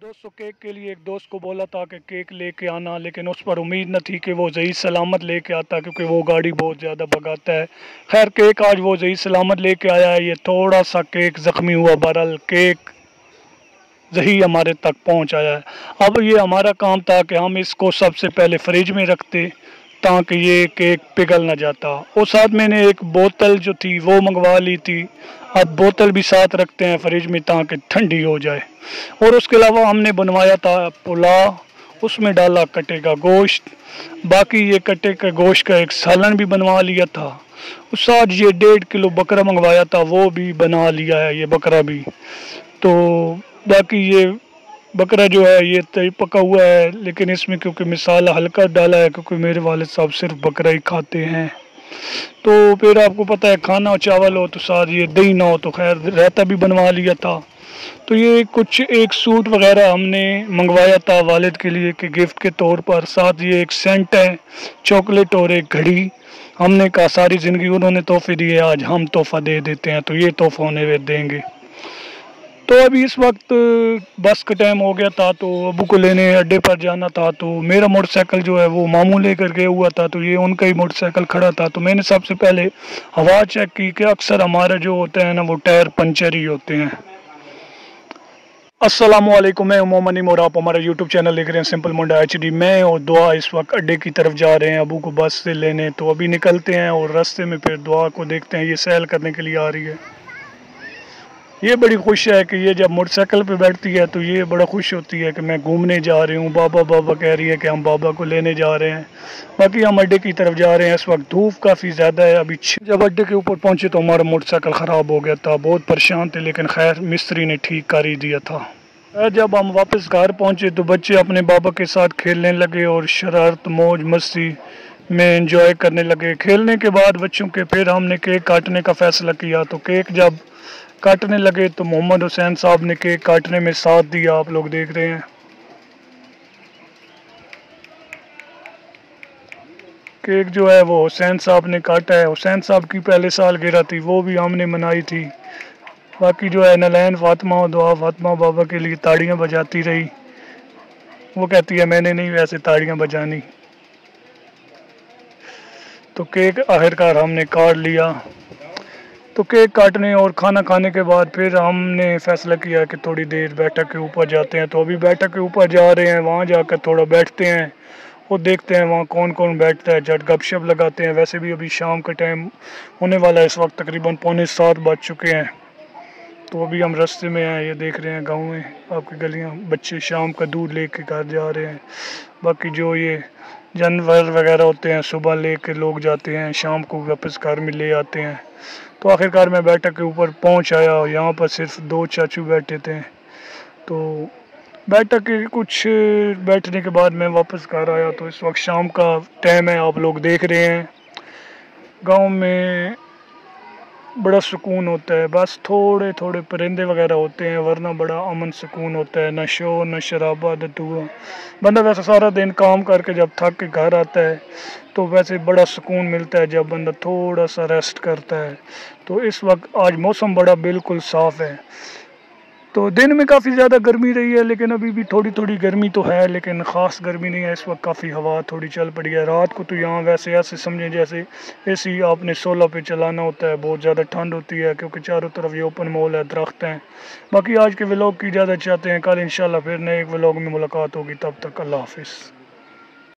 दोस्तों केक के लिए एक दोस्त को बोला था कि केक लेके आना, लेकिन उस पर उम्मीद न थी कि वो सही सलामत लेके आता, क्योंकि वो गाड़ी बहुत ज़्यादा भगाता है। खैर केक आज वो सही सलामत लेके आया है। ये थोड़ा सा केक ज़ख्मी हुआ, बहरहाल केक सही हमारे तक पहुंच आया है। अब ये हमारा काम था कि हम इसको सबसे पहले फ्रिज में रखते ताकि ये केक पिघल ना जाता। और साथ मैंने एक बोतल जो थी वो मंगवा ली थी। अब बोतल भी साथ रखते हैं फ्रिज में ताकि ठंडी हो जाए। और उसके अलावा हमने बनवाया था पुलाव, उसमें डाला कटे का गोश्त। बाकी ये कटे के गोश्त का एक सालन भी बनवा लिया था। उस साथ ये 1.5 किलो बकरा मंगवाया था, वो भी बना लिया है ये बकरा भी। तो बाकी ये बकरा जो है ये तय पका हुआ है, लेकिन इसमें क्योंकि मसाला हल्का डाला है, क्योंकि मेरे वालिद साहब सिर्फ बकरा ही खाते हैं। तो फिर आपको पता है खाना चावल हो तो साथ ये दही ना हो तो खैर रायता भी बनवा लिया था। तो ये कुछ एक सूट वगैरह हमने मंगवाया था वालिद के लिए कि गिफ्ट के तौर पर। साथ ये एक सेंट है, चॉकलेट और एक घड़ी। हमने कहा सारी ज़िंदगी उन्होंने तोहफे दिए, आज हम तोहफा दे देते हैं, तो ये तोहफा उन्हें वे देंगे। तो अभी इस वक्त बस का टाइम हो गया था, तो अबू को लेने अड्डे पर जाना था। तो मेरा मोटरसाइकिल जो है वो मामू लेकर गया हुआ था, तो ये उनका ही मोटरसाइकिल खड़ा था। तो मैंने सबसे पहले हवा चेक की कि अक्सर हमारे जो होते हैं ना वो टायर पंचर ही होते हैं। अस्सलामुअलैकुम, मैं मोमनी और आप हमारा यूट्यूब चैनल देख रहे हैं सिंपल मुंडा HD। मैं और दुआ इस वक्त अड्डे की तरफ जा रहे हैं अबू को बस से लेने। तो अभी निकलते हैं और रास्ते में फिर दुआ को देखते हैं, ये सैल करने के लिए आ रही है। ये बड़ी खुश है कि ये जब मोटरसाइकिल पे बैठती है तो ये बड़ा खुश होती है कि मैं घूमने जा रही हूँ। बाबा बाबा कह रही है कि हम बाबा को लेने जा रहे हैं। बाकी हम अड्डे की तरफ जा रहे हैं। इस वक्त धूप काफ़ी ज़्यादा है। अभी जब अड्डे के ऊपर पहुँचे तो हमारा मोटरसाइकिल ख़राब हो गया था, बहुत परेशान थे, लेकिन खैर मिस्त्री ने ठीक कर ही दिया था। जब हम वापस घर पहुँचे तो बच्चे अपने बाबा के साथ खेलने लगे और शरारत मौज मस्ती में एंजॉय करने लगे। खेलने के बाद बच्चों के फिर हमने केक काटने का फ़ैसला किया। तो केक जब काटने लगे तो मोहम्मद हुसैन साहब ने केक काटने में साथ दिया, आप लोग देख रहे हैं। केक जो है वो हुसैन साहब ने काटा है। हुसैन साहब की पहले सालगिरह थी, वो भी हमने मनाई थी। बाकी जो है नलैन फातिमा और दुआ फातिमा बाबा के लिए ताड़ियाँ बजाती रही। वो कहती है मैंने नहीं वैसे ताड़ियाँ बजानी। तो केक आखिरकार हमने काट लिया। तो केक काटने और खाना खाने के बाद फिर हमने फैसला किया कि थोड़ी देर बैठक के ऊपर जाते हैं। तो अभी बैठक के ऊपर जा रहे हैं, वहाँ जाकर थोड़ा बैठते हैं और देखते हैं वहाँ कौन कौन बैठता है, झट गपशप लगाते हैं। वैसे भी अभी शाम का टाइम होने वाला है, इस वक्त तकरीबन 6:45 बज चुके हैं। तो अभी हम रास्ते में हैं, ये देख रहे हैं गाँव में आपकी गलियाँ, बच्चे शाम का दूध ले के घर जा रहे हैं। बाकी जो ये जानवर वगैरह होते हैं सुबह ले के लोग जाते हैं, शाम को वापस घर में ले आते हैं। तो आखिरकार मैं बैठक के ऊपर पहुंच आया और यहाँ पर सिर्फ 2 चाचू बैठे थे। तो बैठक के कुछ बैठने के बाद मैं वापस घर आया। तो इस वक्त शाम का टाइम है, आप लोग देख रहे हैं। गांव में बड़ा सुकून होता है, बस थोड़े थोड़े परिंदे वगैरह होते हैं, वरना बड़ा अमन सुकून होता है। न शोर न शराबा न धुआं। बंदा वैसे सारा दिन काम करके जब थक के घर आता है तो वैसे बड़ा सुकून मिलता है जब बंदा थोड़ा सा रेस्ट करता है। तो इस वक्त आज मौसम बड़ा बिल्कुल साफ़ है। तो दिन में काफ़ी ज़्यादा गर्मी रही है, लेकिन अभी भी थोड़ी थोड़ी गर्मी तो है, लेकिन ख़ास गर्मी नहीं है। इस वक्त काफ़ी हवा थोड़ी चल पड़ी है। रात को तो यहाँ वैसे ऐसे समझें जैसे AC आपने 16 पे चलाना होता है। बहुत ज़्यादा ठंड होती है क्योंकि चारों तरफ ये ओपन मॉल है, दरख्त हैं। बाकी आज के व्लॉग की इजाज़त चाहते हैं, कल इंशाल्लाह फिर नए व्लॉग में मुलाकात होगी। तब तक अल्लाह हाफिज़।